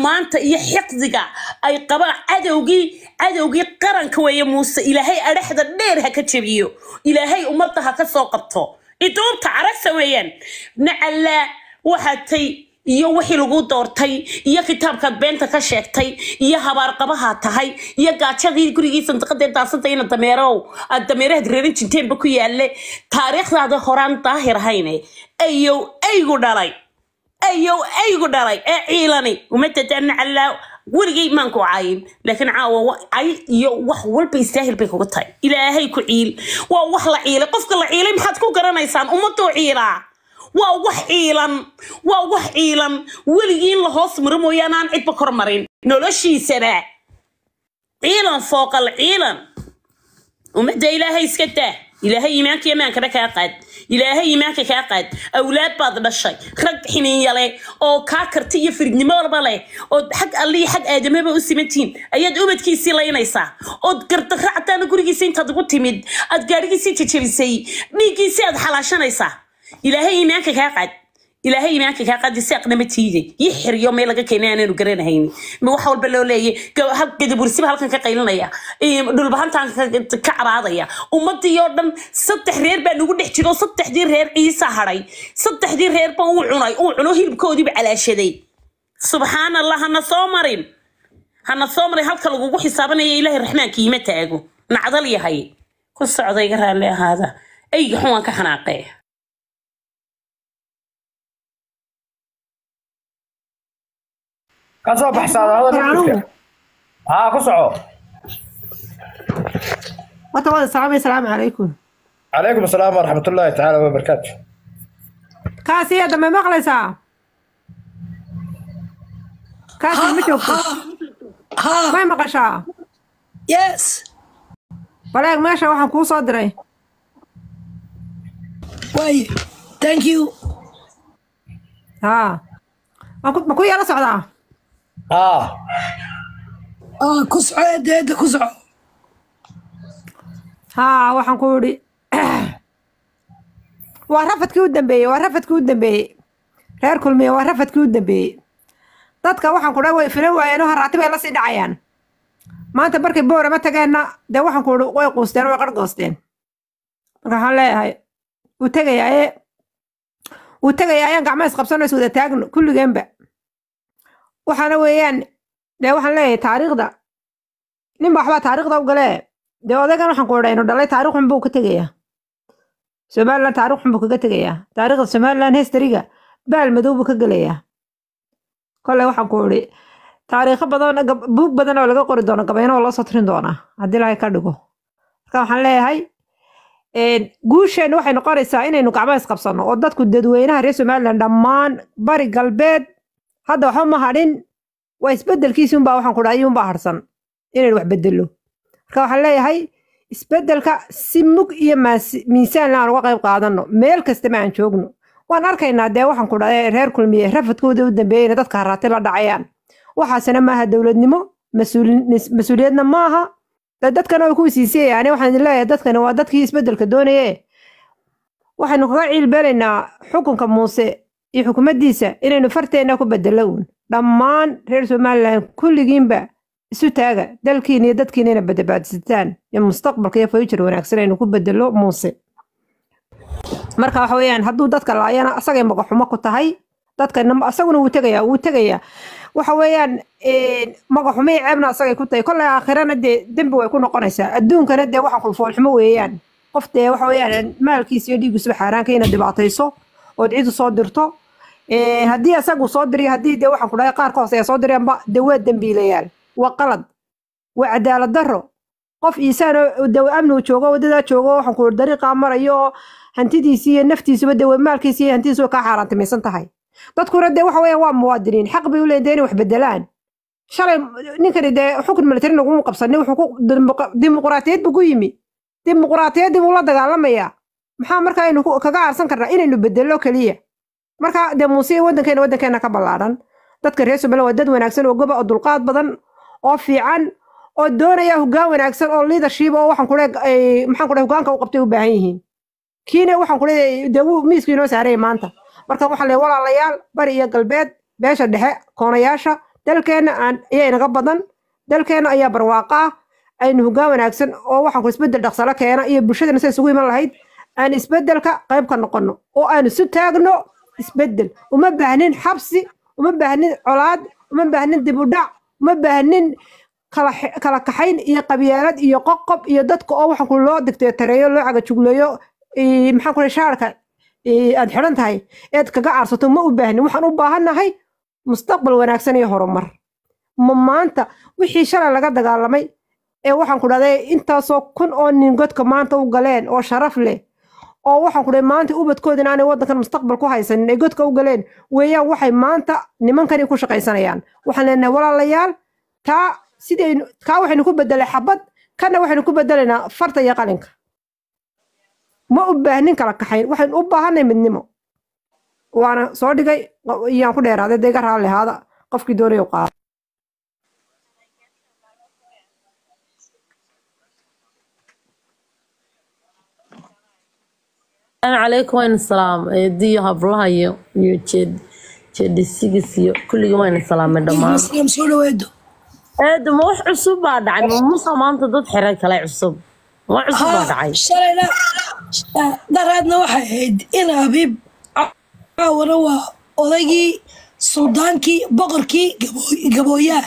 maanta iyo xiqdiga ay qabaan cadowgii qaranka weeye muuse ilaahay adhaxda dheer ha ka jabiyo ilaahay ummadda ha ka soo qabto iduubta caragsa weeyaan nacala waxaatay iyo wixii lagu doortay iyo kitaabka beenta ka sheegtay iyo habaar qabaha tahay iyo gaajadii gurigiisa sanqadeed daasantay in dameeraha reerin jinteenba ku yaale taariikhdaada horaan daahir ahayne aygu dhalay ee ciilani umadadana calaa weligay maanku caayin laakiin caawa ay iyo wax walba istaahil bay kugu tahay ilaahay ku ciil waa wax la ciilay qofka la ciilay maxaad ku garanaysaan ummadoo ciilaa waa wax ciilan weligiin la hoos maro mooyaan aan cidba kor marin noloshiisana ciilan fooqal ciilan ummadda ilaahay iska daa ilaahay iimaanka yamaankana kaa qaad ilaahay iimaanka kaa qaad awlaad baad dhashay rag xiniinyale oo kaa karti iyo firidnimo walba leh oo xag allii xag aadamaba u simantiin ayaad ubadkiisii laynaysaa ood gardaractaana gurigiisa intaad ugu timid aad gaadhigiisii jajabisay dhiiggiisii aad xalaashanaysaa ilaahay iimaanka kaa qaad isaaqna ma tiiday yixriyo meel laga keenay aanu garanahayn ma wax walba loo leeyay gadabursiba halkan ka qaylinaya dhulbahantaan ka caraadaya ummadii oo dhan 3 reer baa nagu dhex jiro 3 reer ciisa haray 3 reer baa uu cuno hilibkoodii ba calaashaday subhanallah hana soo marin halka lagu xisaabanaya ilaahay raxmaankiisa ma taago nacdal yahay ku socday garaale ahaada ay xuwan ka xanaaqay كسر بحث هذا كسعو وتوالي السلام عليكم. عليكم السلام ورحمة الله تعالى وبركاته. كاسية دم مغلسة كاسي مشوف ما مقشة يس بلاك ماشي واحد كو صدري واي ثانك يو ما كو يلا سعدا كسعة ديد كسعة waxaan ku yiri waa rafadkii u dambeeyay reer kulmiye waa rafadkii u dambeeyay dadka waxaan ku dhaaway filan waayeen haraati bay la sii dhacayaan maanta markay boora ma tageena de waxaan ku yiri way qoosteen way qargoosteen marka waxaan leeyahay uu tagayaan gacmaha isqabsanayso wada taagno kulligeenba waxaana weeyaan de waxaan leeyahay taariikhda nin baa waxba taariikhda u galee de odagan waxaan ku yiri inuu dhalay taariikh xun buu ka tagayaa Somaliland taariikh xun buu kaga tagayaa taariikhda Somaliland historyga baal madow buu ka galayaa kale waxaan ku yiri taariikh badan buug badan oo laga qori doono gabayno oo la soo tirin doona hadii la ka dhigo marka waxaan leeyahay guusheen waxay noqonaysaa inaynu gacmaha isqabsano oo dadku dadweynaha reer Somaliland dhammaan bari galbeed hadda waxa ma hadhin waa isbedelkiisa baa waxaan ku dhaayay baa harsan inay wax bedelo marka waxaan leeyahay isbedelka si mug iyo miisaan la uga qayb qaadano meel kasta ma aan joogno waan arkaynaa de waxaan ku dhaayay reer kulmiye rafadkooda u dambeeyay dadka haraatay la dhacayaan waxaasina maaha dawladnimo mas'uuliyadna maaha dadkana way ku siisayaan waxaan leeyahay dadkana waa dadkii isbedelka doonayay waxaanu kaga ciilbelaynaa xukunka Muuse iyo xukuumaddiisa inaynu farteena ku bedelawn dhammaan reer Somaliland kulligiinba isu taaga dalkiina iyo dadkiina inay badbaadistaan iyo mustaqbalka iyo future wanaagsan aynu ku bedelo Muuse marka waxa weeyaan hadduu dadka laayana asagay magaxumo ku tahay dadkana asaguna uu tagayaa waxa weeyaan magaxumay ceebna asagay ku tahay kulli aakhirana dambi way ku noqonaysaa adduunkana de waxa kulfool xumo weeyaan qofte waxa weeyaan maalkiisa iyo dhiiggiisa xaraanka inay dhibaatayso oo cid soo dirto haddii asagu soo diriyo haddii de waxaan ku dhahay qaar ka hoose soo direenba de waa dambiilayaal وقلد وعدالة درو قف إنسان دو أمنه وشوقه وددا شوقه وحنقول طريقة مريو هنتدي سي نفتي سو دو مالك سي هنتي سو كحارة تميسن تهاي تذكر الدو وحوي وام موادرين حق بيقول ديني وحبدلان شرع نكر ده حكم ملترين وقوم قبصني وحقوق ديمقراطية بقيمي ديمقراطية دي والله دجال يا محمد كاين كجا عرسان كرنا إنه بدلوا كلية مركا دموسي ودن كان كبلارن تذكر يسوع بلا ودد وناكسن وجبا الدلقات بدن oo fiican oo doonaya hoggaan wanaagsan oo leadership oo waxaan ku leeyahay maxaan ku leeyahay hoggaanka uu qabtay u baahan yihiin kiina waxaan ku leeyahay dawo miiskiina saaray maanta marka waxaan leeyahay walaalayaal bari iyo galbeed beesha dhexe koonayaasha dalkeena ayaa inaga badan dalkeena ayaa barwaaqo ah aynu hoggaan wanaagsan oo waxaan ku isbedel dhaqsalo keena iyo bulshadana say isugu iman lahayd aan isbedelka qayb ka noqono oo aan isu taagno isbedel uma baahnin xabsi uma baahnin colaad uma baahnin dib u dhac uma baahnin kala kaxayn iyo qabyaalad iyo qoqob iyo dadka oo waxaan ku loo digteetareeyo loo cagajugleeyo maxaan ku shaarka aad xiran tahay eed kaga caarsato ma u baahnin waxaan u baahannahay mustaqbal wanaagsan iyo horumar ma maanta wixii shalay laga dagaalamay ee waxaan ku dhahday intaasoo kun oo nin godka maanta u galeen oo sharaf leh oo waxaan ku dhahay maanta ubadkooda inaanay waddankan mustaqbal ku haysanin ay godka u galeen weeyaan waxay maanta nimankani ku shaqaysanayaan waxaan leenahay walaalayaal taa sidaynu kaa waxaynu ku bedelay xabad kana waxaynu ku bedelaynaa farta iyo qalinka ma u baahnin kala kaxayn waxaynu u baahanay midnimo waana soo dhigay iyaan ku dheeraaday dee iga raalli ahaada qofkii doonaya u qaado السلام عليكم وين السلام دي هبلها يو جد السيجسيو كل يومين السلام دمان مسلم سولو ويدو هذا مو عصب بعد عن مو ما أنت ضد حركة لا عصب مو عصب بعد عاي شري لا درادنا واحد إنا حبيب وروا أولئي سودانكي بقركي جبوياه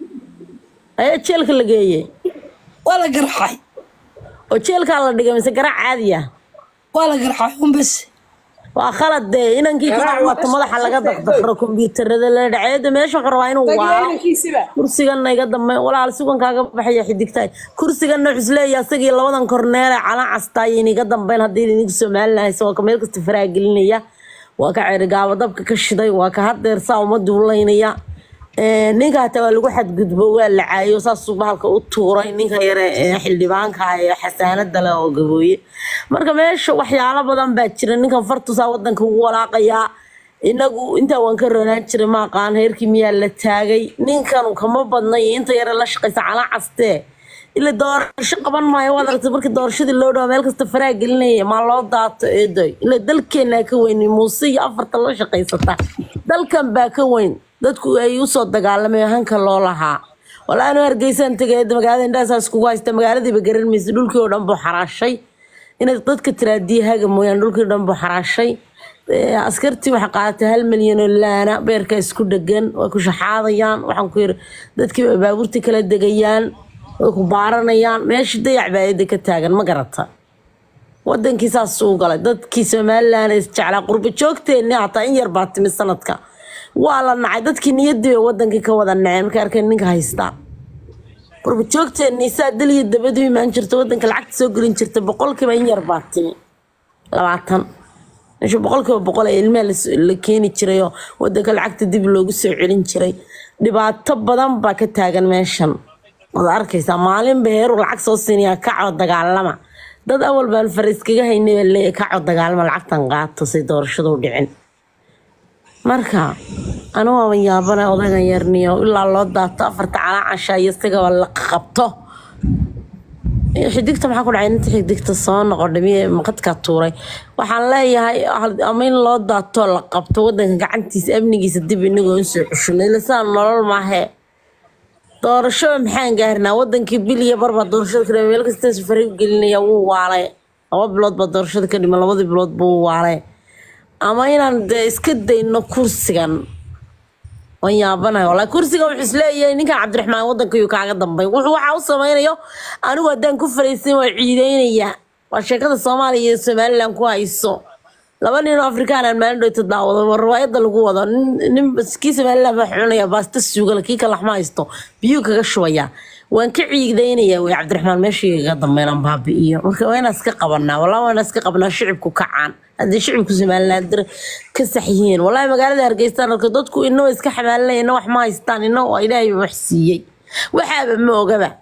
أي تشيلك اللي جاي ولا جرحي وتشيلك على الدقة بس جرح عادية ولا جرحي بس وخلت ده إن كي كنا وقت ما ده حلقة دخل كمبيوتر ده اللي دعيده ماشي قروين وواو كرسي كنا يقدم ولا على سوق كاجا بحية حدك تاي كرسي كنا عزلة يسقي الله ودن كورنير على عستاين يقدم بين هدي نقص مالنا سواء كميل كستفراق قلنيا وكعير قاعد ضبك كشدي وكهاد درسا ومدولينيا ninka taa lagu xadgudbo waa la caayo saas subaxalka u tuuray ninka yare xildhibaanka ay xasaanada la oo gabooye marka meesha waxyaalo badan baa jira ninkan fartusa wadanka ugu walaaqaya inagu inta waan ka roonaan jiray ma qaan heerkii miyaa la taagay ninkan kama badnay inta yare la shaqaysa cala caste ila doorasho qaban maayo wada aragtay markii doorashadii loo dhaw meel kasta faraag gelinay ma loo daato eeday ila dalkeena ka weyn muuse iyo afarta la shaqaysata dalkan baa ka weyn dadku ay u soo dagaalamay hanka loo lahaa walaal aan hargeysan tagay magaalada indhaas ku haysta magaaladii ba garan mise dhulkii oo dhan buu xaraashay inay dadka tiraadiyaha mooyaan dhulkii dhan buu xaraashay askartii waxa qaadatay 1 milyan oo laana beerka isku dhagan way ku shaxaadayaan waxaan ku yiri dadkii baabuurti kala degayaan way ku baaranayaan meeshii dayac baayada ka taagan ma garata wadankiisa soo galay dadkii Soomaaliland is jeclaa qurbo joogteena hataa in yar baatimi sanadka wala nacay dadkii niyadii wadankii ka wada nacay marka arkay ninka haysta qurbo joogteena isaa daliya dabadii ma jirto wadanka lacag soo gelin jirta 100% in yar baatimi 20 إيش بقول ilmaha la keeni jiray oo wadanka lacagta dib loogu soo celin jiray dhibaato badan baa ka taagan meeshan wada arkaysa maalin beer lacag soo siinaya ka cod dagaalama dad awal baan fariiskaga haynay leeyahay ka cod dagaalama lacagtan qaato si doorashadu u dhicin marka anu waan yaabana odagan yarniyo ilaa loo daato afarta calaacan isaga la qabto xiddigta maxaa ku dhacay inta xiddigta soo noqodhamiye maqadka tuuray waxaan leeyahay amin loo daato la qabto wadanka gacantiisa amnigiisa dib inagoo soo cushnay la saan nolol ma he doorasho maxaan gaarnaa wadankii biliya barba doorashada kale meel kasta safari gelinaya wuu waalay laba bilood ba doorashada ka dhima labadii bilood buu waalay ama inaan iska dayno kursigan ويابنا والله كرسي قوي حسلي إنك عبد الرحمن ودنك يكعد ضمبي وحاو سمينيو أنا قدام كفر يسمى عيدين إياه والشركة الصومالية السومالي لهم كويسو لما نحن أفريقيا المال يتداول والرواية القوة بس كيس مالا بحنا يا باس تسوق لكيك اللحمة يستو بيوك شوية وان كعيدين إياه ويا عبد الرحمن ماشي قدام بينا بابي إياه وين أسكق قبلنا والله وين أسكق قبلنا شعبكو كعان هذا شعبكو زمان هذا كسحيين والله ما قال هرجيستان القدودكو إنه يسكح حمالنا إنه وحما يستان إنه إلهي محسيي وحابب ما وجبه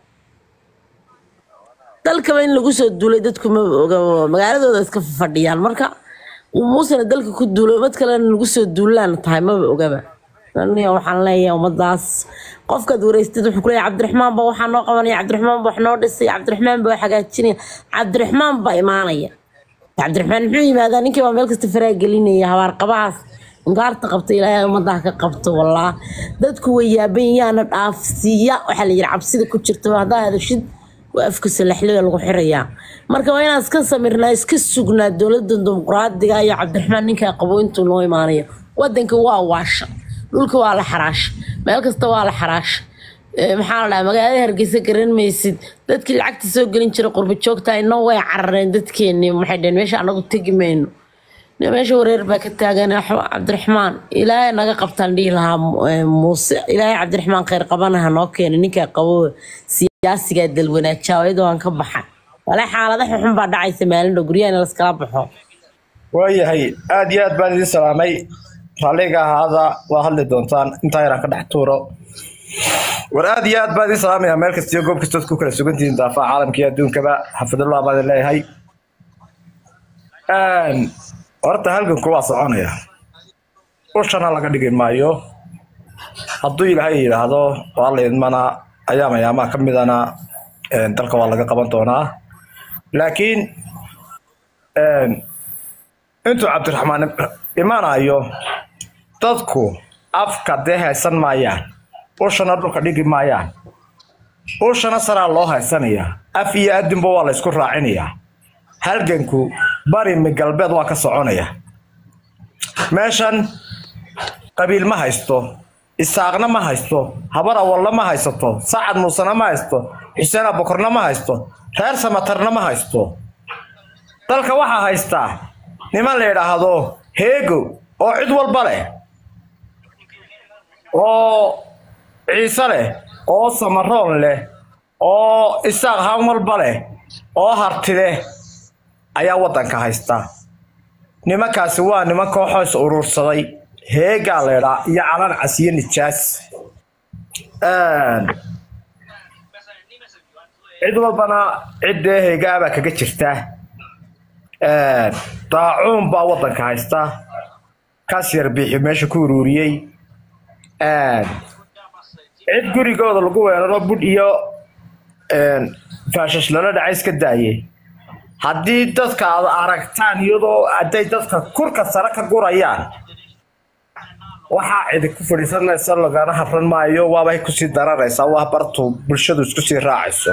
dalka in lagu soo duulay dadku magaaladooda iska fadhiyaan marka umuusana dalka ku duulay mid kale lagu soo duulaan tahay ma ogaba aniga waxaan leeyahay umadaas qofka duureystay wuxuu ku leeyahay Cabdiraxmaan ba waxaan noo qabanay Cabdiraxmaan wax noo dhisay Cabdiraxmaan ba xagaajinay Cabdiraxmaan ba imaanaya Cabdiraxmaan wuxuu yimaadaa ninkii waa meel kasta faraag gelinaya habar qabaas inkaarta qabta ilaahay umadaha ka qabto wallah dadku way yaaban yaana dhaafsiya waxa la yiri cabsida ku jirto hadaa hadashid waa afka salaxliga lagu xirayaa marka waa inaan iska samirnaa iska sugnaa dowladda dimuqraadiga iyo Cabdiraxmaan ninka qabo intuu noo imaanayo wadanka waa waasha dhulka waa la xaraash meel kasta waa la xaraash maxaa la magaalada Hargeysa garan maysid dadkii lacagta soo gelin jiray qurbo joogta inoo way carareen dadkeenii maxay dheen meesha anagu tagi mayno meesha wareer baa ka taagan Cabdiraxmaan ilaahay naga qabtaan dhii lahaa Muuse ilaahay Cabdiraxmaan khayr qabanaha noo keenay ninka qabo siyaasiga dal wanaajaaweed waan ka baxay wala xaaladaha xun baa dhacaysa maalin guriyana la iskala baxo waayahay aad iyo aad baan idin salaamay raalliga hada waa hadli doontaan inta yaraan ka dhex tuuro war aad iyo aad baan idin salaamaya meel kasta iyo goob kasta ku kala sugantihiin daafaha caalamka iyo adduunkaba xafidullah baan leeyahay horta halkan kuwa soconaya ushana laga dhigi maayo hadduu ilaahay yiraahdo waa la idmana ayaama kamidana dalka waa laga qaban doonaa laakiin intuu Cabdiraxmaan imaanayo dadku afka haysan maayaan ushana dhulka dhigi maayaan ushana saraa loo haysanaya af iyo adinba waa la isku raacinaya halganku bari galbeed waa ka soconaya meeshan qabiil ma haysto isaaqna ma haysto habar awalna ma haysto Saacad Muusana ma haysto Xuseen Abukorna ma haysto reer Samatarna ma haysto dalka waxa haysta niman la yiraahdo heego oo cid walba leh oo ciise leh oo Samaroon leh oo isaaq haan walba leh oo harti leh ayaa wadanka haysta nimankaasi waa niman kooxoos urursaday heega leeraa iyo calan casiye nijaas cid walbana cidda heegaaba kaga jirta daacuun baa wadanka haysta kaas yar bixi meesha ku ururiyay cid gurigooda lagu weeraro bud iyo faashash lala dhacay iska daayay haddii dadka aad aragtaan iyadoo aday dadka kurka sare ka gurayaan waxaa cid ku fadhiisanaysa lagana habran maayo waaba ay ku sii dararaysaa waa bartu bulshadu isku sii raacayso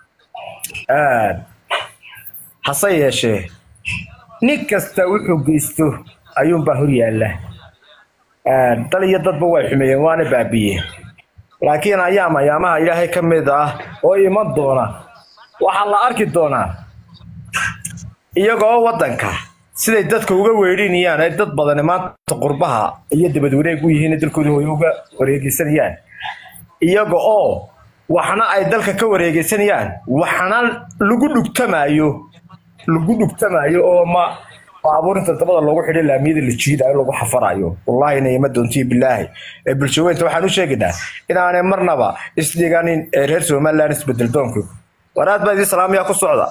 hase yeeshee nin kasta wuxuu geysto ayuunbaa hor yaalla dal iyo dadba way xumeeyeen waana baabiyeen laakiin ayaamaha ilaahay ka mid ah oo iman doona waxaa la arki doonaa iyagoo wadanka siday dadka uga weerinayaan ay dad badan maanta qurbaha iyo dibad wareeg u yihiin dalkooda way uga wareegaysanayaan iyaga oo waxna ay dalka ka wareegaysanayaan waxna lagu dhugtamayo oo ma baabuurinta dabada loogu xidhay laamiyada la jiidayo lagu xafarayo wallahi inay doontii bilaahi ee bulshooyinta waxaan u sheegaynaa inaanay marnaba isdhiganin reer Soomaaliland isbedel doonku waraad baa idin salaamaya ku socda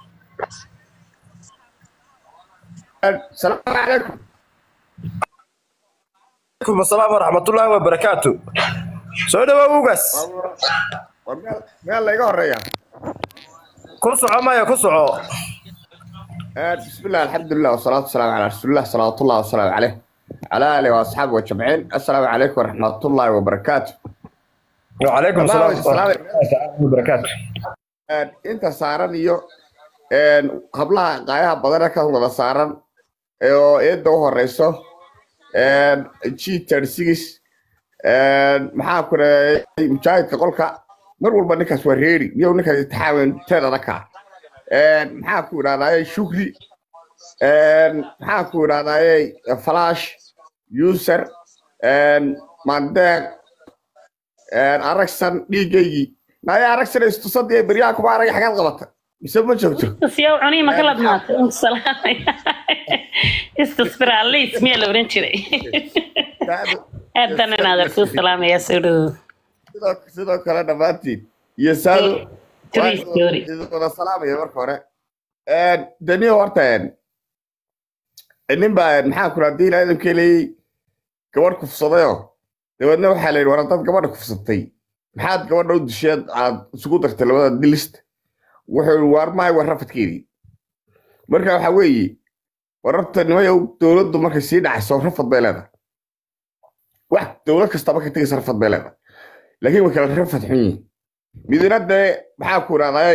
السلام عليكم. وعليكم السلام ورحمة الله وبركاته. سودا وابوغاس. مال لا يقهر كسعة ما يكسعة. بسم الله الحمد لله والصلاة والسلام على رسول الله صلى الله وسلم عليه على آله وأصحابه والتابعين. السلام عليكم ورحمة الله وبركاته. وعليكم السلام ورحمة الله وبركاته. أنت صارن يو قبلها قايها بدرك هو صارن eedda u horeyso G36 maxaa ku raayay mujaahidka qolka mar walba ninkaas waa reeri iyo ninkaas taxaween teedada ka maxaa ku raadayay shukri maxaa ku raadayay flash user mandeeq aragsan dhigaygi naaya aragsan istusadii bariyaa ku arag xagaan qabata بسبب شفتوا سياو عني ما كلا دمات السلام استصبر علي اسمي لو رنشري أدنى نادر كل سلام يا سيدو سيدو كلا دماتي يا سالو تري سيدو السلام يا مركورة دنيا ورتين إنهم بعد محاكرة دين هذا كلي كبرك في صدايا لو إنه حالين ورطات كبرك في صدتي محاد كبر رود الشيء على سقوطك تلوث دلست wuxuu warmay warrafadkeedii marka waxa weeye warraftan way dawladdu markay sii dhacayso rafad bay leedahay wax dowlad kastaba ka tegaysa rafad bay leedahay laakiin way kala rafad xun yihiin midna dee maxaa ku raadayay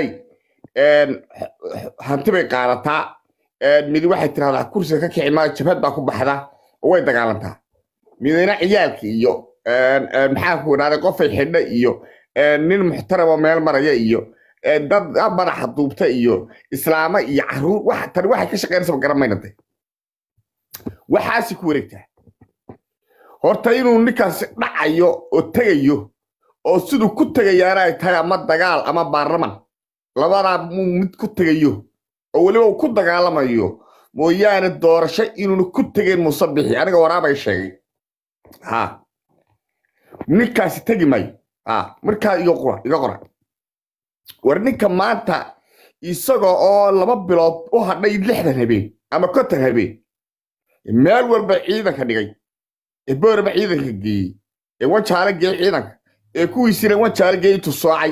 hanti bay qaadataa mid waxay tiraahdaa kursiga ka kici maa jabhad baa ku baxda oo way dagaalantaa midna ciyaalka iyo maxaa ku raaday qofay xidha iyo nin muxtarama meel maraya iyo dad madaxa duubta iyo islaama iyo caruur wax tani waxay ka shaqeynaysaa garamaynatay waxaasi ku wareegtaa horta inuu ninkaas dhacayo oo tagayo oo siduu ku tagayaana ay tahay ama dagaal ama baarlaman labadaa mid ku tagayo oo weliba uu ku dagaalamayo mooyaane doorasho inuuna ku tegeen musabixi aniga waraabay sheegay ha ninkaasi tegi maayo markaa iga qora war ninka maanta isagoo oo 2 bilood u hadhay 60 habeen ama 50 habeen meel walba ciidanka dhigay boorba ciidanka geeyey wajaale geeyey ciidanka kuwiisina wajaale geeyey intuu soocay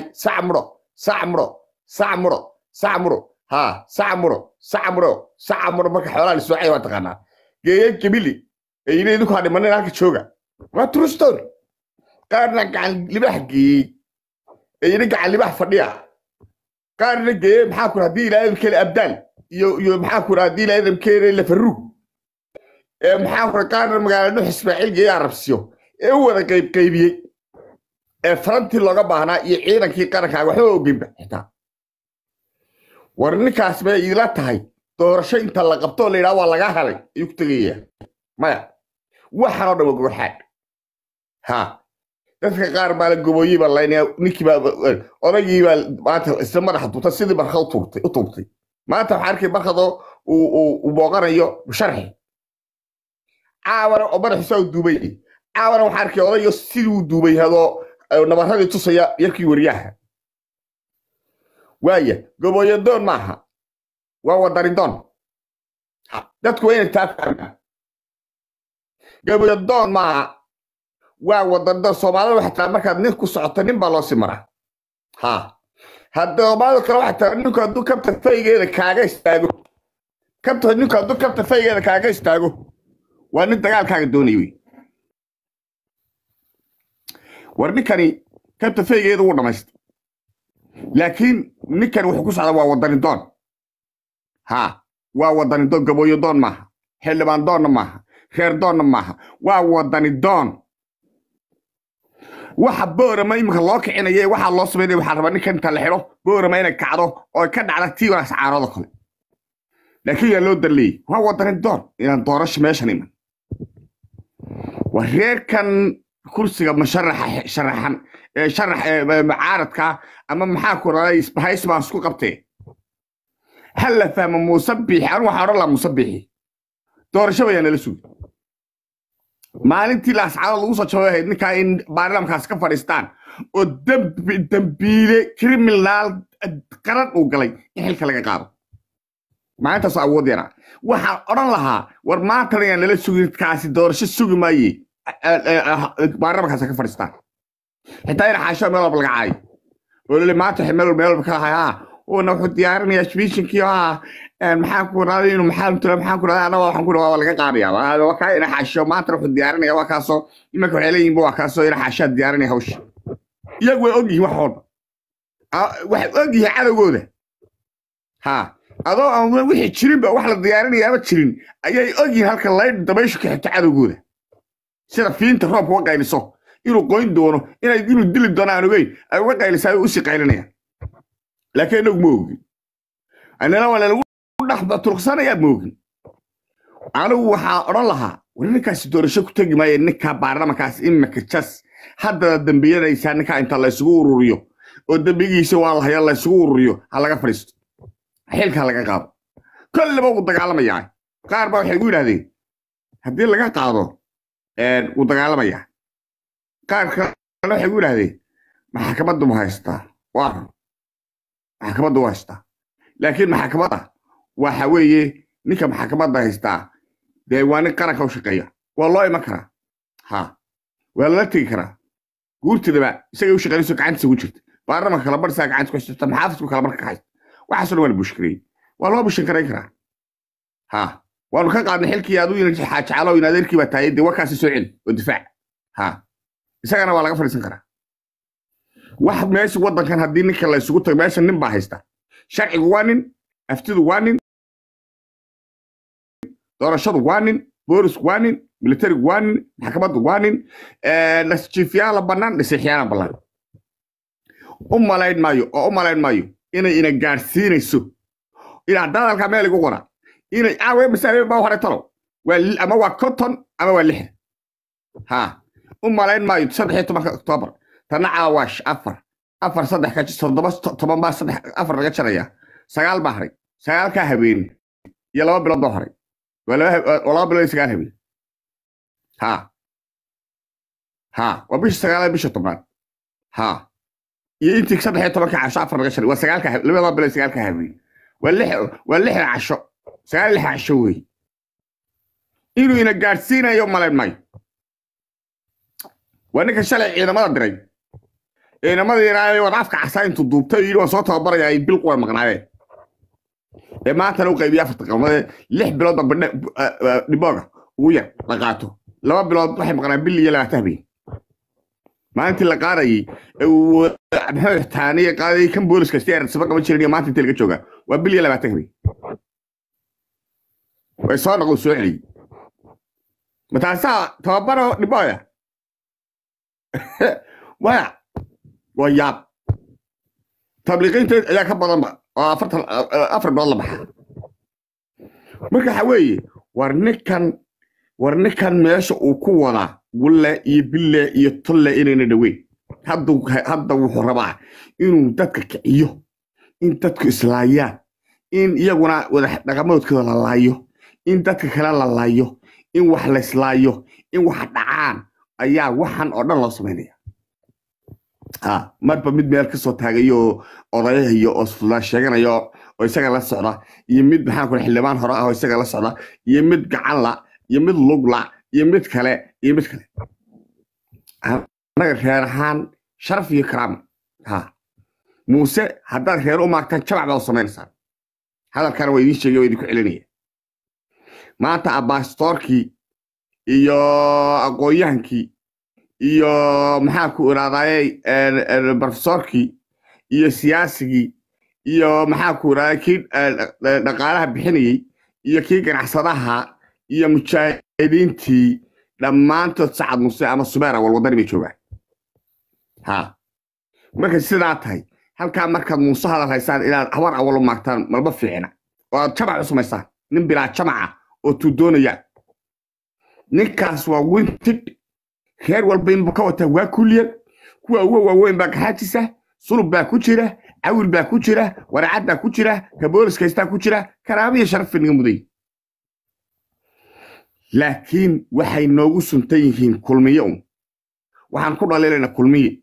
sacmuro marka xoolaha la soocay waa taqaanaa geeyey gabili ayna idinku hadhimanin halka jooga waa true story qaarna gacan libax geeyey ayna gacan libax fadhiya qaarna geeyey maxaa ku haddii ilaahay kale abdaal iyo maxaa ku haddii ilaahay kale la faruug maxaa ku qaarna magaalada Ismaaciil geeyey arabsiyo u wada qaybiyey farantii looga baahnaa iyo ciidankii qaranka waxba ogeynba xitaa war ninkaas bay ila tahay doorasho inta la qabto la yiraahdo waa laga helay ayuu ku tagayaa maya waxaan oo dhan waxaad ha dadka qaar baa la gobooyay baa laynaa ninkii baa odagii baa maanta isla madaxa tuurtay sidii barka u tuurtay maanta waxa arkay barkado uu booqanayo sharxi caawana oo madaxiisa u duubay caawana waxa arkay odayo sidii uu duubay hado nabaradii tusaya yarkii wariyaha waaya gobooyo doon maaha waa wadarin doon dadku way taafaan gobooyo doon maaha waa wadarin doon Soomaalida waxa taa markaad nin ku socoto nin baa loo simaraa ha hadda Soomaalida kale waxa taa ninku hadduu kabta faygeeda kaaga istaago waa nin dagaalkaaga doonayay war ninkani kabta faygeeda uu dhamaysto laakiin ninkan wuxuu ku socdaa waa wadanin doon ha waa wadanin doon gabooyo doon maaha xildhibaan doonna maaha reer doonna maaha waa wadanin doon waxa boorama imika loo kicinayay waxa loo sameeyay waxa raba ninkan inta la xiro boorama inay kacdo oo ka dhacdo tiiwaas caarado kale laakiin yaa loo dalay waa wadanin doon inaan doorasho meeshan iman wareerkan kursiga sharaxan معارضك أما محاكو رئيس بحيث ما سكو قبتي هل فهم مصبح أنا وحار الله مصبحي دور شوية أنا لسوي ما أنتي لاس على الوسط شوية إنك إن بارلام كاس كفارستان ودم كريمنال قرن وقلي يحل كلا قارب ما أنت صعود يرى وحار الله ورما ترى أنا لسوي كاس دور شو سوي ماي بارلام كاس كفارستان حتى يرى حاشا ميل بالقعاي ولا ما تحمل ميل بكها ونحط ديارنا يشبيشن كيها محاكو رادين ومحاكو محاكو رادين أنا وحنكو ولا قاريا هذا وكا يرى حاشا ما تروح ديارنا وكاسو إما كحلين بوا كاسو يرى حاشا ديارنا هوش يقوي أوجي وحول واحد أوجي على جوده ها هذا وحي تشرين بقى واحد ديارنا يا ما تشرين أي أوجي هالك الله دبيش كحتى على جوده سير فين تروح وقع يسوق inuu qoyn doono inuu dili doono aan ogeyn ay uga qaylisaa u shaqeynayaan laakiin uu moogin anana wala lagu dhaxba turqsanaya moogin anigu waxa oran lahaa warinkaas doorasho ku tagi maayeen ninka baarlamaankaas imika jas hadda dambiyadaysa ninka inta la isugu ururiyo oo dambigiisa waa la hayaa la isugu ururiyo ha laga fariisto xilka laga qaado kulliba uu dagaalamayaa qaar baa waxay u yiraahdeen haddii laga qaado uu dagaalamayaa qaar kale waxay u yiraahdeen maxkamaddu ma haystaa waa maxkamaddu waa haystaa laakiin maxkamadda waxa weeye ninka maxkamadda haystaa dee waa nin qaranka u shaqeeya waa loo iman karaa ha waa la tegi karaa guurtidaba isaga u shaqeynayso gacantiisa ugu jirta baarlamaanka kala barsaa gacanta ku xirta maxaafisku kala barka ka haysta waxaasoo dhan waa la bushkareeyey waa loo bushan karayn karaa ha waanu ka qaadnay xilkii aad u yinaad xaajacalo in adeerkii baa tahay dee warkaasi soo celi oo difaac ها isagana waa laga fadhiisan karaa wax meesha wadankan haddii ninka la isugu tago meesha nin baa haysta sharcigu waa nin aftidu waa nin doorashadu waa nin boolisku waa nin militarigu waa nin maxkamaddu waa nin nasjiifyaala bannaan dhisiixyaala ballan u malayn maayo inay ina gaadhsiinayso inaa dadalka meel igu qora inay aawe masaabeen baa hore talo ama waa konton ama waa lix ha u malayn maayo 13 Oktoobar tana caawash afar saddex ka jirto 7 baa saddex afar laga jaraya 9 baa haray 9 ka habeen iyo 2 bilood baa haray wala bilood 9 habeen ha wabish 9 bish 10 ha iyo intii 13 ka casho afar laga jaray waa 9 ka 2 bilood 9 ka habeen waa lix casho 9 casho wey inuu ina gaarsiinayo malayn maayo وأنا كشلة إذا ما أدري إذا ما أدري أنا وضعف عساين تضوب تيجي وصوتها برا يعني بالقوة مقنعة ما أنت لو قيبي أفتح ما لح بلاد نبغى ويا لقاته لو بلاد راح مقنعة باللي لا تهبي ما أنت اللي قاري وثانية قاري كم بولس كستير سبق ما تشيلني ما أنت تلقى شوكة وباللي لا تهبي ويصير نقول سؤالي متى تبرا نبغى ويا تبليغين يا كبر افر بالله بحا marka xaweye warnikan meesha uu ku wada walla iyo bille iyo tolle inayna dhaweyn hadda wuxuu rabaa inuu dadka kiciyo in dadku islaayaan in iyaguna wada dhaqamoodkooda la laayo in dadka kale la laayo in wax la islaayo in wax dhacaan ayaa waxan oo dhan loo sameynaya marba mid meel ka soo taagayo odayahayo oo isla sheeganayo oo isaga la socda iyo mid maxaan ku xildhibaan hore ah oo isaga la socda iyo mid gacan la iyo mid lug la iyo mid kale anaga reer ahaan sharaf iyo karaam muuse haddaad reer u maagtaan jabac baa u samaynaysaa hadalkana waa idiin sheegay waa idinku celinaya maanta abaastoorkii iyo aqoonyahankii iyo maxaa ku iraadayay professorkii iyo siyaasigii iyo maxaa ku iraadayay kii dhaqaalaha bixinayay iyo kii ganacsadaha iyo mujaahidiintii dhammaantood Sacad Muuse ama Sumeera wal wadani bay joogaan marka sidaa tahay halkaa markaad Muuse hadal haysaan inaad habar awal u maagtaan malba fiicna oo aad jabac u samaysaan nin bilaa jamaca oo tuu doonaya ninkaas waa winted خير والبين بكوته وكلية كوا وين بكحاتسه صلب باكوتشرة عول باكوتشرة ورعد باكوتشرة كبولس كيستا كوتشرة كرامية شرف في النمودي لكن وحي نوغو سنتين كل ميوم وحنقول لنا كل مية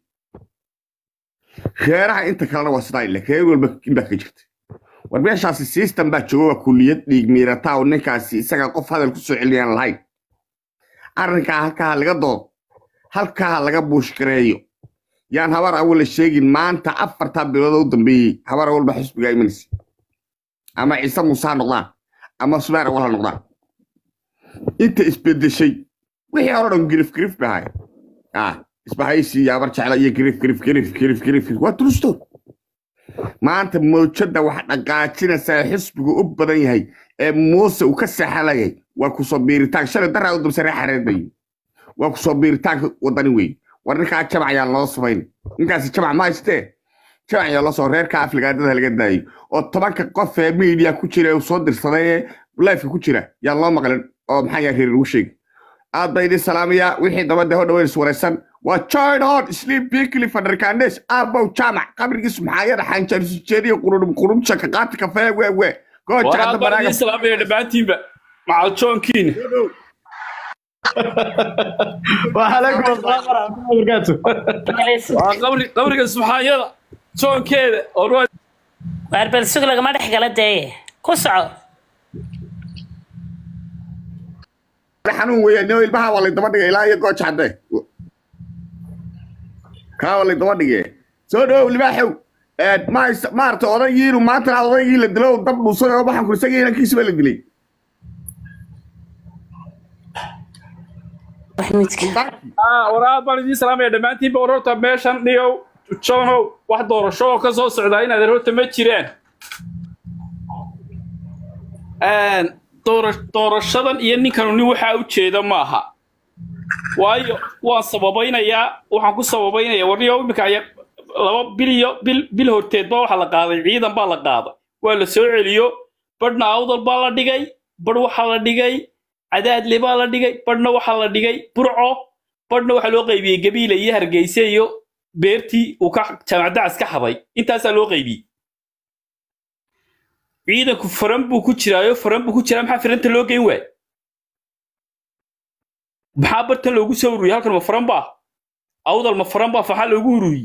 خيرها انت كلا وسطايل لك خير والبين باكوتشرت وبيش على السيستم باتشوه كلية ميرتا ونكاسي ساقا قف هذا الكسو عليان الهاي أرنكا هكا لغا halka laga buushkareeyo yaan habar awal sheegin maanta afarta bilood u dambeeyay habar awal ba xisbiga imanaysa ama Ciise Muuse noqdaan ama Sumeera wala noqdaan inta isbedeshay wixii hore dhan grif bahay isbahaysi yabar jecel iyo grif waa trusto maanta moojada wax dhaqaajinaysa xisbigu u badan yahay ee Muuse uu ka saxalayay waa ku soo biiritaan shalay daraa u dulsare xareeday وكسو بيرتاك وداني وي ورنكا جمع يا الله سمين نكاس جمع ما يستي جمع يا الله سو رير كاف لغادة لغادة او طبعا كقف ميديا كوشيرا وصدر صدايا لايف كوشيرا يا الله مقلن او محايا هير وشيك ادايدي سلامية ويحي دبا هو دوين سوريسان وچاين هون سليم بيكلي فدركانديش ابو جامع قبرك محايا رحان جارسي قرون شكاقات كفاية وي ورا بردي سلامية دباتين مع الشونكين وعليكم السلام ورحمة الله وبركاته. قبرك سبحان الله شلون كذا أروح واربل سوق لك ما دحق لديه كسعة حنون ويا نويل بها ولا يتمدق إلى يقعد حده كا ولا يتمدق سودو اللي بحو ما أرتو أضيّر وما ترى أضيّر الدلو ضب وصل وبحن كل شيء هنا كيس بالدلي maxmudka waraad baan idiin salaamaya dhammaantiinba wararta meeshan dhigow joonow wax doorasho oo ka soo socdaa inaad horta ma jiraan doorashadan iyo ninkanu nin waxaa u jeeda maaha waayo waan sababaynayaa waxaan ku sababaynayaa warniyo imika aya 2 bil horteedba waxa la qaaday ciidan baa la qaaday waa la soo celiyo badhna awdal baa la dhigay badh waxa la dhigay cadaadle baa la dhigay badhna waxa la dhigay burco badhna waxa loo qaybiyey gabiile iyo hargeysa iyo beertii uu ka jaamacadda iska xaday intaasaa loo qaybiyey ciidanku faran buu ku jiraayo faran buu ku jiraa maxaa faranta loo geyn waay maxaa bartan loogu soo ururiyey halkan ma faran baa awdal ma faran baa faxa loogu ururiyey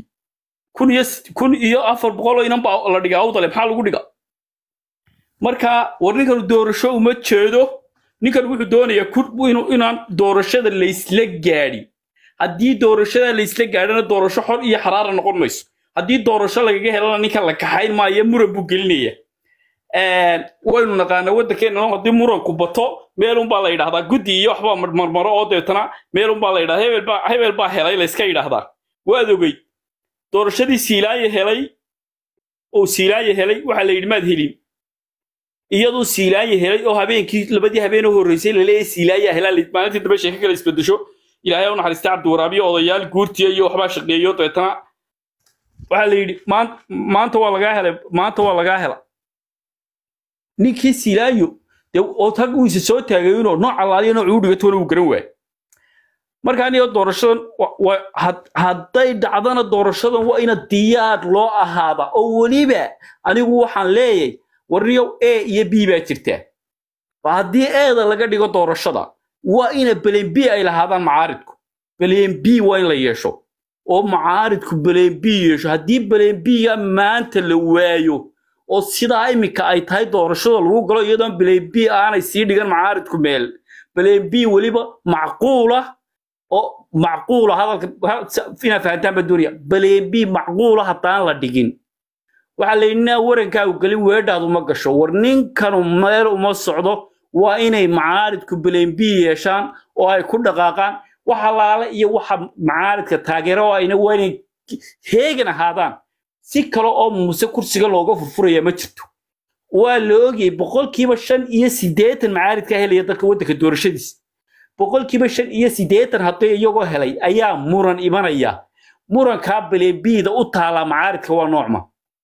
1400 inan baa la dhigay awdal maxaa lagu dhiga marka war ninkan doorasho uma jeedo ninkan wuxuu doonayaa inaan doorashada la isla gaadhin haddii doorashada la isla gaadhana doorasho xor iyo xaraara noqon mayso haddii doorasho lagaga helana ninkan la kaxayn maayo muran buu gelinaya waynu naqaanaa waddankeena haddii muranku bato meelun baa la yidhaahdaa guddi iyo waxbaa marmaro oo deetana meelun baa la yidhahdaa hebel baa helay la iska yidhaahdaa waad ogey doorashadii siilaaye helay oo siilaaye helay waxaa la yidhi maad helin iyadoo siilaaye helay oo habeenkii labadii habeenoo horreysay la leeyahay siilaaye helaa maalintii dambe sheeko kale isbedesho ilaahay u naxariistay cabdiwaraabiyo odayaal guurtiya iyo waxbaa shaqeeyo deetana waxaa la yidhi maanta waa lagaa hela ninkii siilaayo dee oo tag uu isa soo taagay inuu nooc allaaliyo nooc uu dhigatoona uu garan waay marka aniga doorashadan hadday dhacdana doorashadan waa ina diyaar loo ahaada oo weliba anigu waxaan leeyahay warniyow A iyo B baa jirtaa haddii eeda laga dhigo doorashada waa ina belen B ay lahaadaan macaaridku belen B waa in la yeesho oo macaaridku belen B yeesho haddii belen B-ga maanta la waayo oo sidaa imika ay tahay doorashada lagu galo iyadoon belen B aanay sii dhigan macaaridku meel belen B weliba macquula oo macquula hadalka ina fahantaan baa doonaya belen B macquula haddaan la dhigin waxaa la yidhinaa warankaagu gelin weedhaadu ma gasho war ninkanu meel uma socdo waa inay macaaridku belen B yeeshaan oo ay ku dhaqaaqaan waxa laala iyo waxa macaaridka taageero ayna waa inay heegan ahaadaan si kale oo muuse kursiga looga furfuraya ma jirto waa la ogyahay 5% macaaridka helaya dadka waddanka doorashadiisa 5% haddii iyagoo helay ayaa muran imanaya murankaa belen B-da u taala macaaridka waa noocma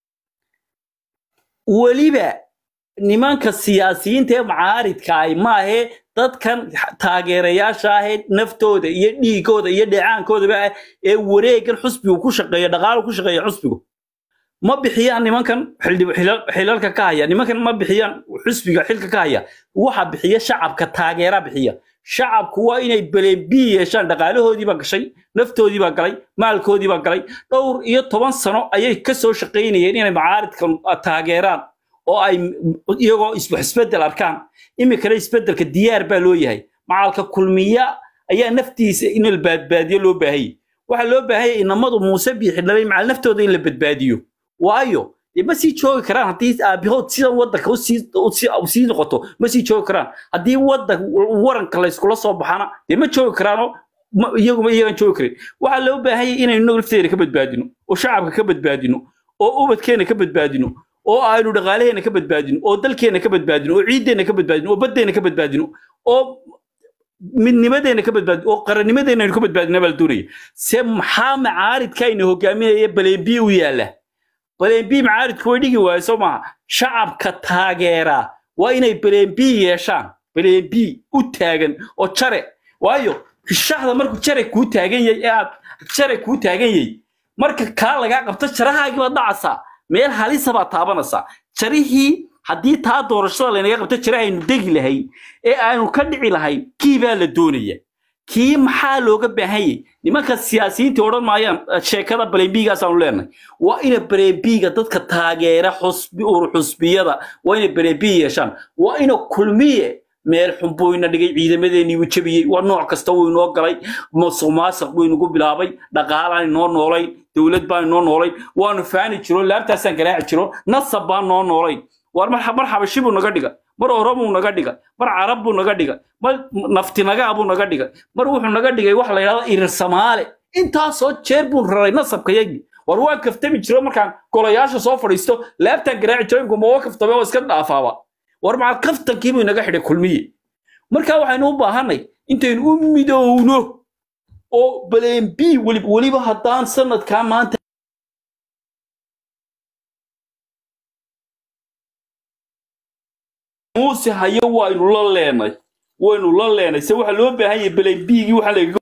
weliba nimanka siyaasiyiinta ee macaaridka ay maahe dadkan taageerayaasha ahayd naftooda iyo dhiigooda iyo dheecaankoodaba ee wareegan xusbigu ku shaqeeya dhaqaalo ku shaqeeya xusbigu ma bixiyaan nimankan xilalka ka haya nimankan ma bixiyaan xusbiga xilka ka haya waxa bixiya shacabka taageera bixiya shacabku waa inay belen B yeeshaan dhaqaalahoodii baa gashay naftoodii baa galay maalkoodii baa galay dhowr iyo 10 sano ayay ka soo shaqeynayeen inay macaaridkan taageeraan oo ay iyagoo isbedel arkaan imikana isbedelka diyaar baa loo yahay macalka kulmiya ayaa naftiisa in la badbaadiyo loo baahayay waxa loo baahayay inamadu muuse biixi dhalay macal naftooda in la badbaadiyo waayo ma sii joogi karaan haddii aabihood sidan waddanka u sii noqoto ma sii joogi karaan haddii waranka la iskula soo baxana dee ma joogi karaanoo iyagan joogi karin waxaa loo baahayay inaynu nafteena ka badbaadino oo shacabka ka badbaadino oo ubadkeena ka badbaadino oo aynu dhaqaalaheena ka badbaadino oo dalkeena ka badbaadino oo ciideena ka badbaadino oo baddeena ka badbaadino oo midnimadeena ka badbaadino oo qarannimadeena aynu ka badbaadino baa la doonaya se maxaa macaaridka aynu hogaaminaya belen B u yaala belen B macaaridku way dhigi waayo soo maaha shacabka taageera waa inay belen B yeeshaan belen B u taagan oo jare waayo shaxda markuu jare kuu taagan yahay ee aad jare kuu taagan yahay marka kaa lagaa qabto jarahaagii baad dhacaysaa meel halisa baa taabanaysaa jarihii haddii taa doorashada laynaga qabto jarahaynu degi lahayn ee aanu ka dhici lahayn kii baa la doonaya kii maxaa looga baahanyay nimanka siyaasiyiinta odhan maayaan sheekada belen B-gaasaanu leenahay waa ina belen B-ga dadka taageera xusbiyada waa ina belen B yeeshaan waa ina kulmiye meel xunbooyna dhigay ciidamadeennii uu jabiyey waa nooc kasta wuu inoo galay musuqmaasuq buu inagu bilaabay dhaqaalaan inoo noolayn dowlad baan inoo noolayn waanu faani jiro laabtaasaan garaaci jiro nasab baan noo noolayn war marxaba shibuu naga dhiga mar oromo naga dhigay mar carab buu naga dhigay mar nafti naga abu naga dhigay mar wuxuu naga dhigay wax la yiraahdo irir Soomaali inta soo jeer buu raray nasabkayagi war waan kaftami jiro markaan golayaasha soo fadhiisto laabtan garaaci jooyinku ma kaftame oo iska dhaafaaba war ma kaftankii buu naga xidhay kulmiye marka waxaynu u baahanay intaynu u midowno oo baleen bi waliba haddaan sanadka maanta muuse hayo waynu la leenay se waxa loo baahan yahay baleen bigi waxa laga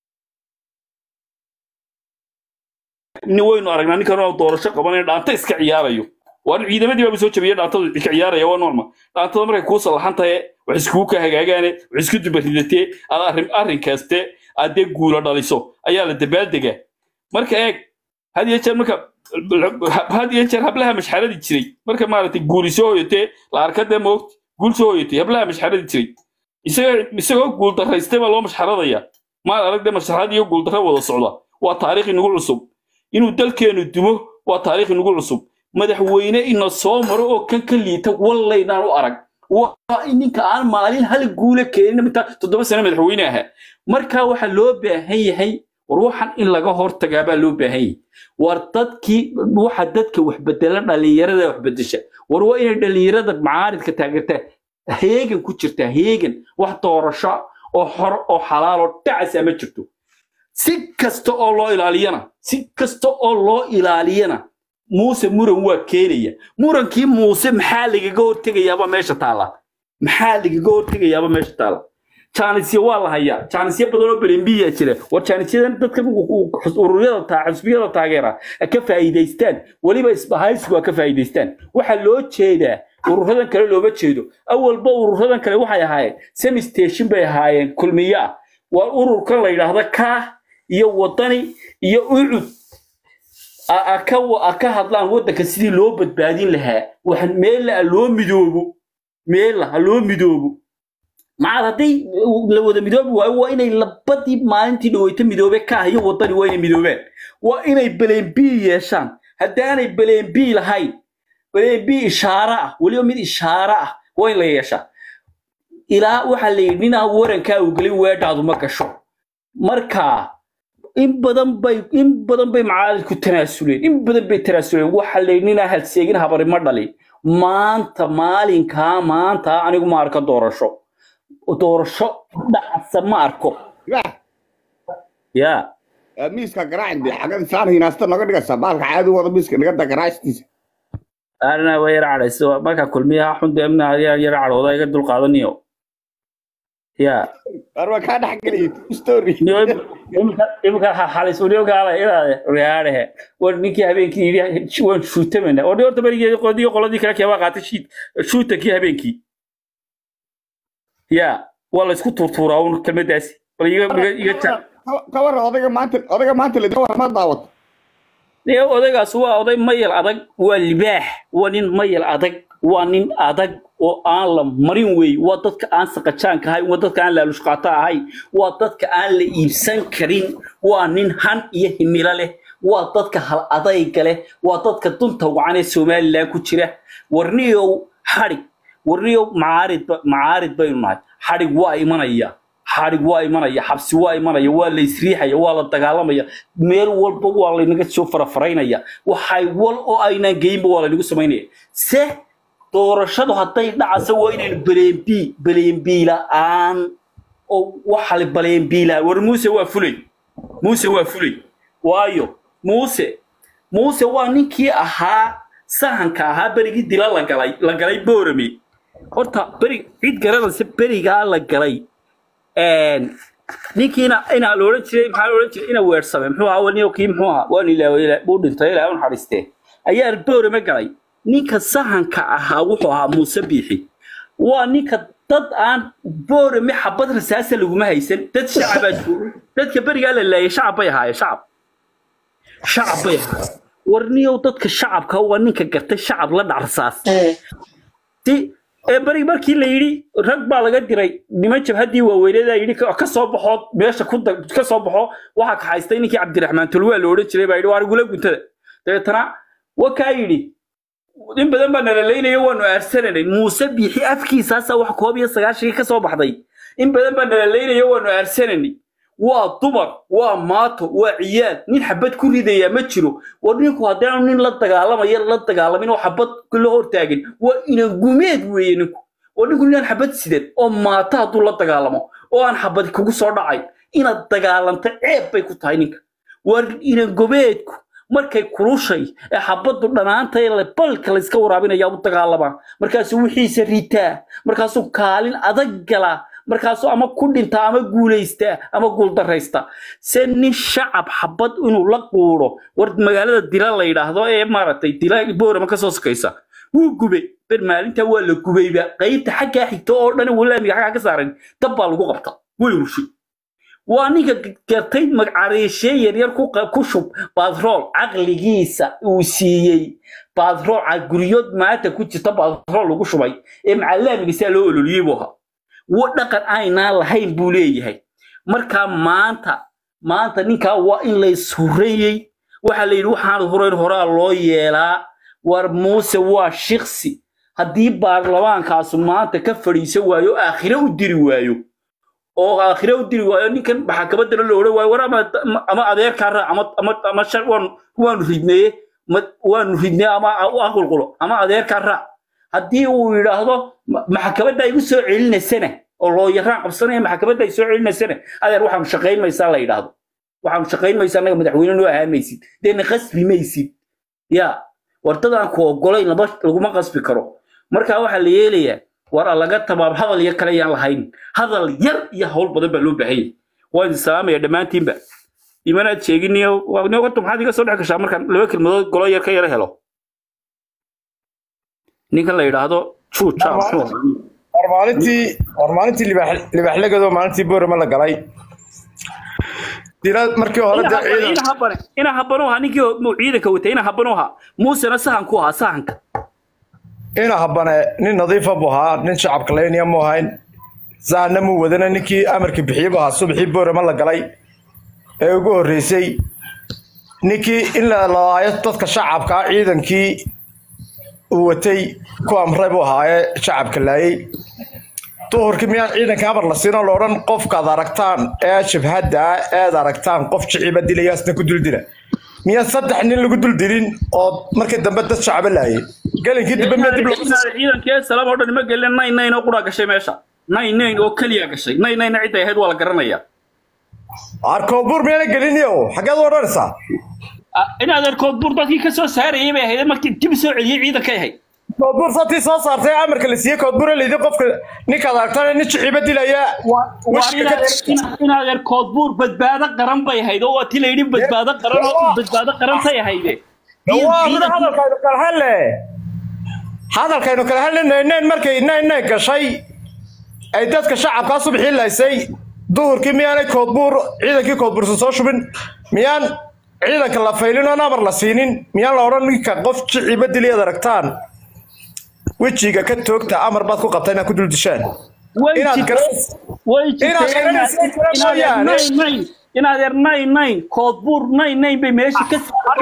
ni waynu aragnaa ninkan oo doorasho qabanay dhaanta iska ciyaarayo waan ciidamadii baa soo jabiyay dhaantada iska ciyaaraya waa normal dhaantada markay ku salaxantahay wax isku ka hagaagaane wax isku dubaridatay arrin kaaste aad guulo dhaliso ayaa la dabaaldega marka eeg hadiya jeer hablaha mashxaradii jiray marka maaragtay guulisoo hoyatay la arkada moogta guulsoo hoyatay hablaha mashxaradii jiray isagoo guul daraystay baa loo mashxaradaya maal aragda mashxarad iyo guul darro wada socda waa taariikh inagu cusub inuu dalkeenu dumo waa taariikh inagu cusub madaxweyne ina soo maro oo kan liita wallaynaan u arag waa ninka aan maalin hal guule keenin inta 7 sano madaxweyne ah marka waxa loo baahan yahay war waxan in laga hortagaa baa loo baahan yahay war dadkii waxa dadka wax bedela dhalinyarada wax bedesha war waa inay dhalinyarada macaaridka taageerta heegan ku jirta heegan wax doorasho oo xor oo xalaal oo taas ama jirto si kasta oo loo ilaaliyana muuse muran waa keenaya murankii muuse maxaa lagaga hortegayaaba meesha taala jaanisyo waa la hayaa jaanisyo badan oo belenbiya jira war jaanisyadan dadka ururada xisbiyada taageera ka faa'iideystaan waliba isbahaysigu ka faa'iideystaan waxa loo jeedaa ururadan kale looma jeedo awalba ururadan kale waxay ahaayeen semi station bay ahaayeen kulmiya waa ururkan la yiraahdo ka iyo wadani iyo ucud aka hadlaan wadanka sidii loo badbaadin lahaa waxan meel loo midoobo maad haday la wada midoobo waa inay labadii maalintii dhaweyta midoobe ka iyo wadani waa inay midoobeen waa inay baleen B yeeshaan hadaanay baleen B lahayn baleen B ishaara waliba mid ishaara waa in la yeeshaa ilaa waxa la yidhina waranka uu galay weedhaadu ma gasho marka in badan bay macaalku tanaasuleen waxa la yidhina hal seegin habari ma dhalin maanta anigu ma arka doorasho dhacsa ma arko ya miiska garaacdi xagan saan hinaasta naga dhigaysa baalka caadi wada miiska naga garaactiisa arna way raacayso marka kulmiyaha xundeemna yar cadhooda iga dul qaadaniyo ya arwa ka dhaxgalay story imka xalis uu gaala ilaade riyaade war ninkii habeenkii yiri waan shuutamana oo horta barigeeda qoladii kale ka qaatay shuutakii habeenkii ya wala isku turturaa oo kelmadaasi bal iga ka war odayga maanta la dawar ma daawad niyo odaygaas waa oday mayl adag waa libaax waa nin adag oo aan la marin weey waa dadka aan saqajaanka ahay waa dadka aan la lushqaata ahay waa dadka aan la iibsan karin waa nin han iyo himilo leh waa dadka hal adayga leh waa dadka dunta wacan ee Soomaaliland ku jira warniyo macaarid baynu nahay xarig waa imanaya xabsi waa imanaya waa la isriixaya waa la dagaalamaya meel walba waa la inaga soo farafaraynaya waxay wal oo ayna geeyba waa la inagu sameynaya se doorashadu haday dhacayso waa inaynu baleen B la'aan oo waxa la baleen B la war muuse waa fulay waayo muuse waa ninkii ahaa sahanka ahaa berigii dila la galay boorami horta cid garanaysa berigaa la galay ninkiina ina looran jiray ina weersame muxuu ahaa waniyo kii muxuu ahaa waan ilaahay buu dhintay ilaahay un xariistay ayaa boorami galay ninka sahanka ahaa wuxuu ahaa muuse biixi waa ninka dad aan boorami xabad rasaas lagu ma haysan dad shacab dadka berigaa la laayay shacab bay ahaayeen warniyo dadka shacabka waa ninka gartay shacab la dhac rasaas bari markii la yiri rag baa laga diray niman jabhadii waaweynada yiri ka soo baxo meesha ka soo baxo waxa ka haystay ninkii Cabdiraxmaan Tulwa la oran jiray baa yiri waa gula guntada dabeetana waka yiri in badan baa nalaleynaya waanu aarsananay muuse biixi afkiisaasa wax koob iyo sagaashii ka soo baxday in badan baa nalaleynaya waanu aarsananay waa dumar waa maato waa ciyaal nin xabad ku ridaya ma jiro war ninku haddii nin la dagaalamin oo xabad la hortaagin waa ina gumeed weeye ninku war ninku nin xabad sidan oo maata hadduu la dagaalamo oo aan xabad kugu soo dhacay inaad dagaalanta ceeb bay ku tahay ninka war ina gumeedku markay kulushay ee xabadu dhanaanta ee balka la iska waraabinaya u dagaalama markaasuu wixiisa ritaa markaasuu kaalin adag gala markaasuu ama ku dhinta ama guulaysta ama guuldaraysta se nin shacab xabad inuu la quuro war magaalada dila la yidhaahdo ee maaragtay dila boorama ka soo sokaysa wuu gubay ber maalinta waa la gubayba qaybta xaggaa xigta oo dhan walaamiga xaggaa ka saaran dab baa lagu qabta way rushay waa ninka gartay magcareeshe yaryar ku shub baadrool caqligiisa uu siiyey baadrool guryood maanta ku jirta baadrool lagu shubay ee macalaamiga saa loo ololiyey buu ahaa wa dhaqan aynaan lahayn buu leeyahay markaa maanta ninkaa waa in la ishureeyey waxaa la yidhi waxaan hurayn horaa loo yeelaa war muuse waa shiksi haddii baarlamaankaasu maanta ka fadhiisan waayo aakhire u diri waayo oo aakhire u diri waayo ninkan maxkamadda la oran waayo war ama adeerkaa raac ama shar waanu ridnee ama aqulqulo ama adeerkaa raac haddii uu yidhaahdo maxkamadda igu soo celinaysana oo loo yaraan qabsanaya maxkamadda ay soo celinaysana adeer waxaanu shaqayn maysaa la yidhaahdo waxaanu shaqayn maysaa annaga madaxweyne noo ahaan maysid deena qasbi maysid yaa wardadaan ku ogolayn laguma qasbi karo markaa waxaa la yeelayaa war laga tabaab hadal yar kale ayaan lahayn hadal yar iyo hawl badan baa loo baahanyay waan salaamaya dhammaantiinba imanaad sheeginiyo horta maxaad iga soo dhex gashaa markaan laba kelmadood golo yar ka yara helo ninkan la yidhaahdo juuja war maalintii libaaxlegado maalintii boorama la galay dila markii hore ina habanuha ninkii ciidanka watay ina habanuha muusena sahanku ahaa sahanka ina habane nin nadiifa buu ahaa nin shacabka leynaya mu ahayn sahanna muu wadana ninkii amarka bixiyey buu ahaa subaxii boorama la galay ee ugu horreysay ninkii in la laayo dadka shacabka ciidankii uu watay ku amray buu ahaa ee shacabka laayay duhurkii miyaan ciidanka amar la siino la odhan qofkaad aragtaan ee shabhadda eed aragtaan qof shiciba dilayaasna ku duldila miyaan saddex nin lagu duldilin oo markii dambe dad shacaba laayay gelinkii dambe miyaa dib ciidankii salaam oo dhan ma gelin 99 oo qura gashay meesha 99 oo kaliya gashay 99 cid ay ahayd waa la garanayaa arkoobur miyaan geliniyo xageed odhanaysaa inaad arkoobur dadkii ka soo saarayay bay ahayd markii dib soo celiyay ciidanka ahayd koodbuur satii soo saartay amarka la siiyey koodbuur leeyahay qofka ninkaad aragtaan nin shiciba dilaya inaad koodbuur badbaado qaran bay ahayd oo tii la yidhi badbaado qaran tay ahayd hadalkaynu kala hadlaynay markay naan gashay ay dadka shacabka subaxii laysay duhurkii miyaanay koodbuur ciidankii koodbuur soo shubin miyaan ciidanka la faylin oo amar la siinin miyaan la odhan ninka qof shiciba dilaya aragtaan wejiga ka toogta amar baad ku qabtay inaad ku dul dishaan inaad er 99 koodbuur 99 bay meesha ka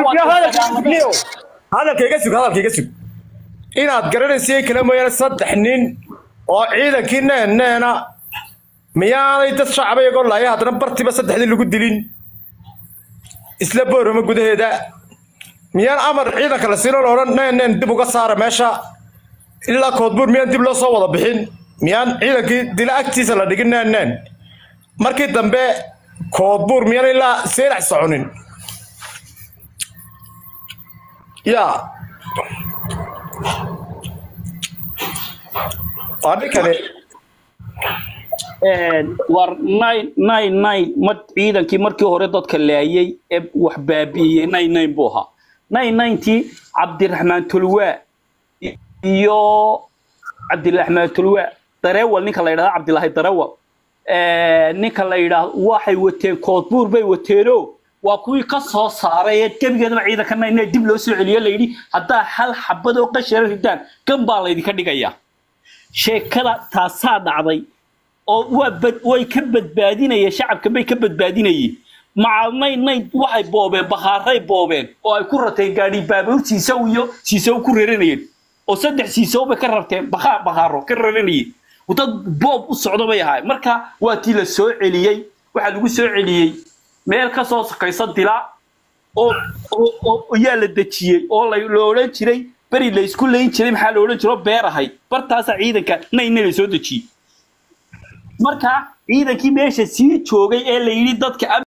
hadalkayga sug inaad garanaysay kala mooyaane saddex nin oo ciidankii neena miyaanay dad shacaba iyagoo laaya haddana bartiba saddexdii lagu dilin isla boorama gudaheeda miyaan amar ciidanka la siino la odhan neen dib uga saara meesha ilaa koodbuur miyaan dib loo soo wada bixin miyaan ciidankii dila agtiisa la dhigin neen markii dambe koodbuur miyaan ilaa seelax soconin yaa adinkane war 99 mad ciidankii markii hore dadka laayay ee wax baabi'iyay 99 buu ahaa 99tii cabdiraxmaan tulwaa iyo cabdiraxmaan tulwaa dareewal ninka la yidhahdo cabdilaahi dareewal ninka la yidhaahdo waxay wateen koodbuur bay wateeno waa kuwii ka soo saaray ee gebigeedaba ciidankana inay dib loo soo celiyo la yidhi haddaa hal xabad oo qashara ridaan gan baa laydinka dhigayaa sheekada taasaa dhacday oo way ka badbaadinayeen shacabka bay ka badbaadinayeen macalnayn waxay boobeen bakaaray boobeen oo ay ku rateen gaadhi baabuur siisow ku reeranayeen oo saddex siisow bay ka rabteen bakaaro ka reeranayeen dad boob u socdo bay ahaay marka waa tii la soo celiyey waxa lagu soo celiyey meel ka soo sakaysan dila oo yaa la dejiyey oo la oran jiray bari la isku leyn jiray maxaa la oran jiray beer ahay bartaas ciidanka nayna la soo dejiyey marka ciidankii meesha sii joogay ee la yiri dadka